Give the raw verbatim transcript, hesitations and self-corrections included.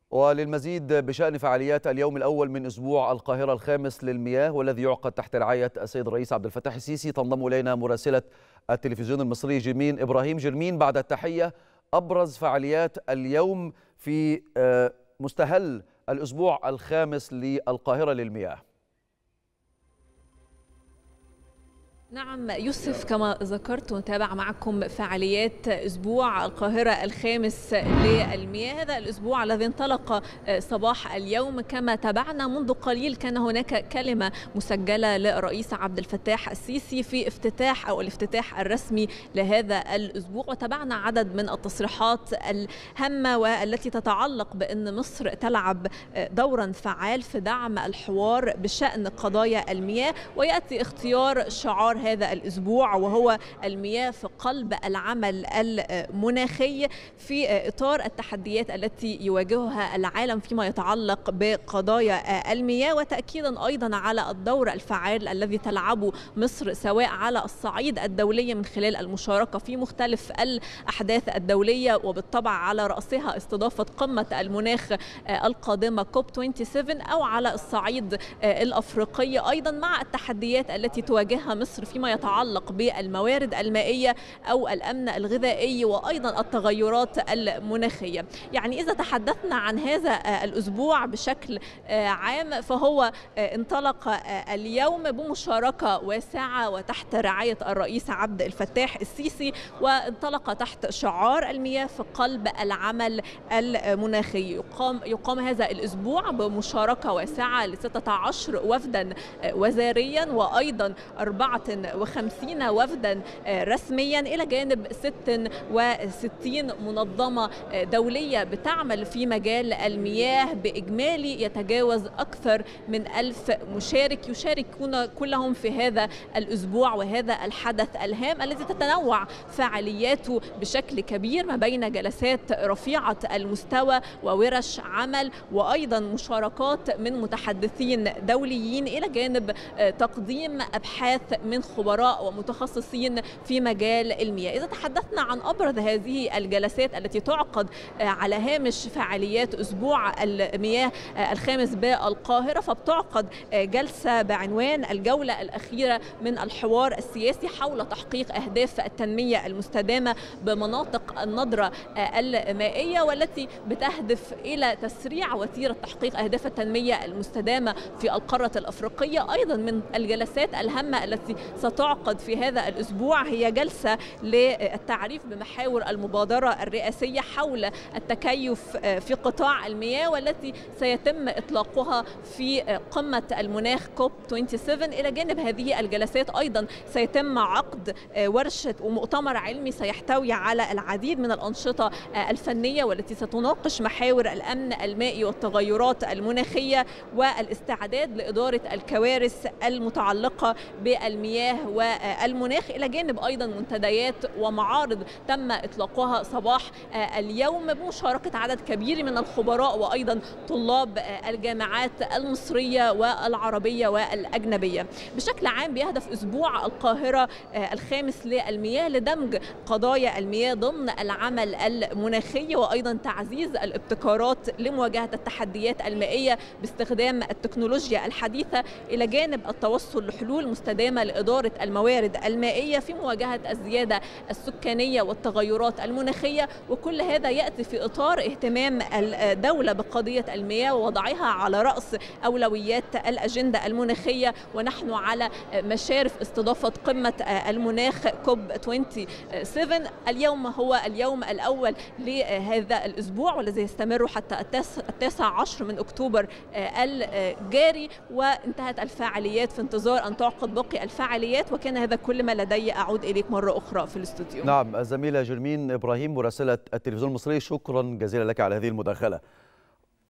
وللمزيد بشأن فعاليات اليوم الأول من أسبوع القاهرة الخامس للمياه والذي يعقد تحت رعاية السيد الرئيس عبد الفتاح السيسي، تنضم إلينا مراسلة التلفزيون المصري جرمين إبراهيم. جرمين، بعد التحية، أبرز فعاليات اليوم في مستهل الأسبوع الخامس للقاهرة للمياه. نعم يوسف، كما ذكرت ونتابع معكم فعاليات أسبوع القاهرة الخامس للمياه. هذا الأسبوع الذي انطلق صباح اليوم كما تابعنا منذ قليل، كان هناك كلمة مسجلة للرئيس عبد الفتاح السيسي في افتتاح أو الافتتاح الرسمي لهذا الأسبوع، وتابعنا عدد من التصريحات الهامة والتي تتعلق بأن مصر تلعب دورا فعال في دعم الحوار بشأن قضايا المياه، ويأتي اختيار شعار هذا الأسبوع وهو المياه في قلب العمل المناخي في إطار التحديات التي يواجهها العالم فيما يتعلق بقضايا المياه، وتأكيدا أيضا على الدور الفعال الذي تلعبه مصر سواء على الصعيد الدولي من خلال المشاركة في مختلف الأحداث الدولية، وبالطبع على رأسها استضافة قمة المناخ القادمة كوب سبعة وعشرين، أو على الصعيد الأفريقي أيضا مع التحديات التي تواجهها مصر فيما يتعلق بالموارد المائية أو الأمن الغذائي وأيضا التغيرات المناخية. يعني إذا تحدثنا عن هذا الأسبوع بشكل عام فهو انطلق اليوم بمشاركة واسعة وتحت رعاية الرئيس عبد الفتاح السيسي، وانطلق تحت شعار المياه في قلب العمل المناخي. يقام, يقام هذا الأسبوع بمشاركة واسعة ل ستة عشر وفدا وزاريا وأيضا أربعة وخمسين وفدا رسميا، إلى جانب ستة وستين منظمة دولية بتعمل في مجال المياه بإجمالي يتجاوز أكثر من ألف مشارك يشاركون كلهم في هذا الأسبوع وهذا الحدث الهام الذي تتنوع فعالياته بشكل كبير ما بين جلسات رفيعة المستوى وورش عمل وأيضا مشاركات من متحدثين دوليين، إلى جانب تقديم أبحاث من خبراء ومتخصصين في مجال المياه. إذا تحدثنا عن أبرز هذه الجلسات التي تعقد على هامش فعاليات أسبوع المياه الخامس بالقاهرة، فبتعقد جلسة بعنوان الجولة الأخيرة من الحوار السياسي حول تحقيق أهداف التنمية المستدامة بمناطق النضرة المائية، والتي بتهدف إلى تسريع وتيرة تحقيق أهداف التنمية المستدامة في القارة الأفريقية. أيضا من الجلسات الهامة التي ستعقد في هذا الأسبوع هي جلسة للتعريف بمحاور المبادرة الرئاسية حول التكيف في قطاع المياه، والتي سيتم إطلاقها في قمة المناخ كوب سبعة وعشرين. إلى جانب هذه الجلسات أيضا سيتم عقد ورشة ومؤتمر علمي سيحتوي على العديد من الأنشطة الفنية والتي ستناقش محاور الأمن المائي والتغيرات المناخية والاستعداد لإدارة الكوارث المتعلقة بالمياه والمناخ، إلى جانب أيضا منتديات ومعارض تم إطلاقها صباح اليوم بمشاركة عدد كبير من الخبراء وأيضا طلاب الجامعات المصرية والعربية والأجنبية. بشكل عام بيهدف أسبوع القاهرة الخامس للمياه لدمج قضايا المياه ضمن العمل المناخي وأيضا تعزيز الابتكارات لمواجهة التحديات المائية باستخدام التكنولوجيا الحديثة، إلى جانب التوصل لحلول مستدامة لإدارة الموارد المائية في مواجهة الزيادة السكانية والتغيرات المناخية. وكل هذا يأتي في إطار اهتمام الدولة بقضية المياه ووضعها على رأس أولويات الأجندة المناخية، ونحن على مشارف استضافة قمة المناخ كوب سبعة وعشرين. اليوم هو اليوم الأول لهذا الأسبوع والذي يستمر حتى التاسع عشر من أكتوبر الجاري، وانتهت الفعاليات في انتظار أن تعقد باقي الفعاليات. وكان هذا كل ما لدي، أعود إليك مرة أخرى في الاستوديو. نعم، الزميلة جرمين إبراهيم مراسلة التلفزيون المصري، شكرا جزيلا لك على هذه المداخلة.